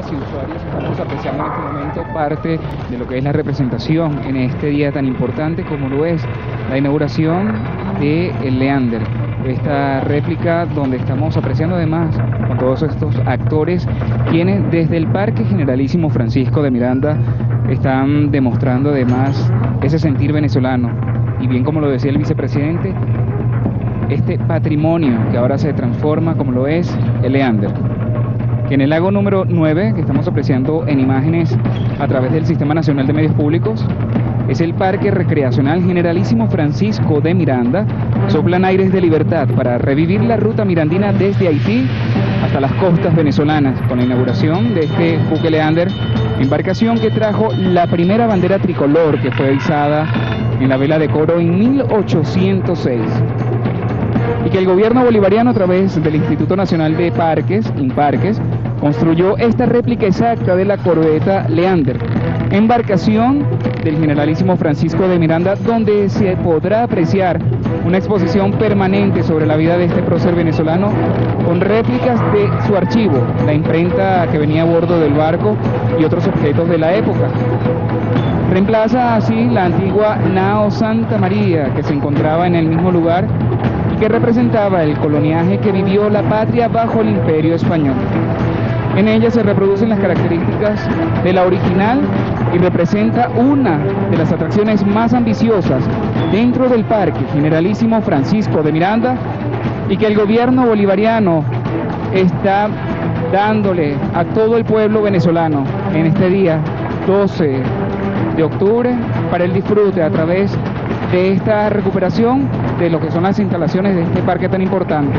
y usuarios estamos apreciando en este momento parte de lo que es la representación en este día tan importante como lo es la inauguración de el Leander, esta réplica donde estamos apreciando además con todos estos actores quienes desde el Parque Generalísimo Francisco de Miranda están demostrando además ese sentir venezolano y bien como lo decía el vicepresidente, este patrimonio que ahora se transforma como lo es el Leander. Que en el lago número 9, que estamos apreciando en imágenes a través del Sistema Nacional de Medios Públicos, es el Parque Recreacional Generalísimo Francisco de Miranda. Soplan aires de libertad para revivir la ruta mirandina desde Haití hasta las costas venezolanas, con la inauguración de este buque Leander, embarcación que trajo la primera bandera tricolor que fue izada en la vela de Coro en 1806. Y que el gobierno bolivariano a través del Instituto Nacional de Parques, INPARQUES, construyó esta réplica exacta de la corbeta Leander, embarcación del Generalísimo Francisco de Miranda, donde se podrá apreciar una exposición permanente sobre la vida de este prócer venezolano con réplicas de su archivo, la imprenta que venía a bordo del barco y otros objetos de la época. Reemplaza así la antigua nao Santa María que se encontraba en el mismo lugar y que representaba el coloniaje que vivió la patria bajo el Imperio Español. En ella se reproducen las características de la original y representa una de las atracciones más ambiciosas dentro del Parque Generalísimo Francisco de Miranda y que el gobierno bolivariano está dándole a todo el pueblo venezolano en este día 12 de octubre para el disfrute a través de esta recuperación de lo que son las instalaciones de este parque tan importante.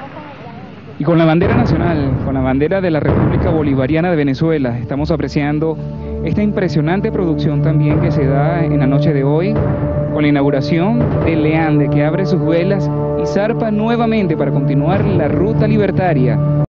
Y con la bandera nacional, con la bandera de la República Bolivariana de Venezuela, estamos apreciando esta impresionante producción también que se da en la noche de hoy, con la inauguración del Leander, que abre sus velas y zarpa nuevamente para continuar la ruta libertaria